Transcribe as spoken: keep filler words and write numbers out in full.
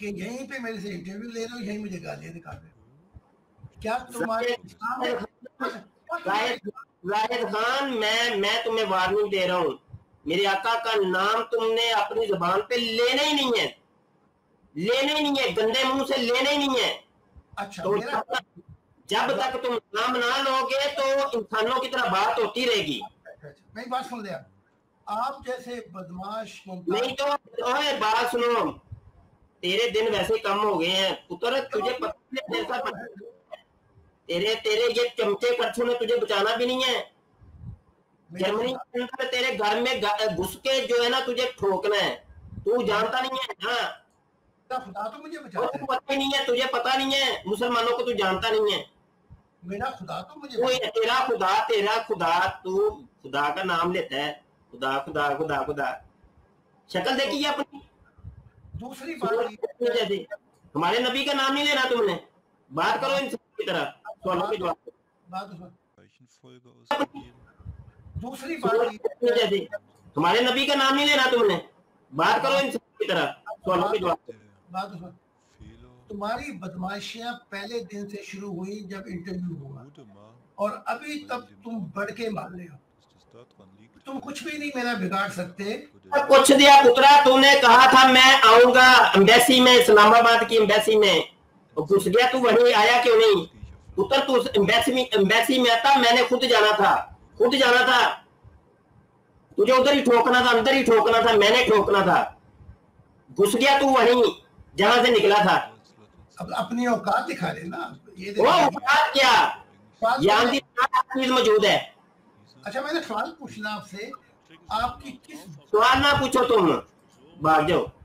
کہ یہیں پہ میرے سے انٹرویو لے رہے ہو، یہیں مجھے گالیاں نکال رہے ہو؟ کیا تمہارے اسلام میں زاہد خان میں میں تمہیں وارننگ دے رہا ہوں، میرے آقا کا نام تم نے اپنی زبان پہ لینا ہی نہیں ہے، لینا ہی نہیں ہے، گندے منہ سے لینا ہی نہیں ہے. اچھا تو جب تک تم نام نہ لوگے تو انسانوں کی طرح بات ہوتی رہے گی. میری بات سن لیا، آپ جیسے بدماش نہیں تو اوے بات سنو، تیرے دن ویسے کم ہو گئے ہیں پتر، تجھے پتہ تیرے تیرے یہ چمچے کچھو نے تجھے بچانا بھی نہیں ہے. جرمنی کے اندر تیرے گھر میں گھس کے جو ہے نا تجھے ٹھوکنا ہے، تو جانتا نہیں ہے. ہاں خدا تو مجھے بچاتا ہے، پتہ نہیں ہے تجھے، پتہ نہیں ہے مسلمانوں کو، تو جانتا نہیں ہے. میرا خدا تو مجھے تیرا خدا تیرا خدا تو خدا کا نام لیتا ہے، خدا خدا خدا خدا. شکل دیکھی ہے اپنی. دوسری بات، ہمارے نبی کا نام نہیں لینا تم نے. بات کرو انسان کی طرح، سوالوں کے جواب. دوسری بات، ہمارے نبی کا نام نہیں لینا تم نے. بات کرو انسان کی طرح، سوالوں کے جواب. بات تمہاری بدماشیاں پہلے دن سے شروع ہوئی جب انٹرویو ہوا، اور ابھی تک تم بڑھ کے مان رہے ہو. تم کچھ بھی نہیں میرا بگاڑ سکتے. کچھ دیا پترا، تو نے کہا تھا میں آؤں گا امبیسی میں، اسلام آباد کی امبیسی میں، گھس گیا. تو وہیں آیا کیوں نہیں پتر؟ تو امبیسی میں امبیسی میں آتا، میں نے خود جانا تھا، خود جانا تھا. تجھے ادھر ہی ٹھوکنا تھا، اندر ہی ٹھوکنا تھا، میں نے ٹھوکنا تھا. گھس گیا تو وہیں جہاں سے نکلا تھا. اب اپنی اوقات دکھا رہے نا. وہ اوقات کیا، یہاں کی چیز موجود ہے. اچھا میں نے سوال پوچھنا آپ سے، آپ کی کس سوال نہ پوچھو، تم بھاگ جاؤ.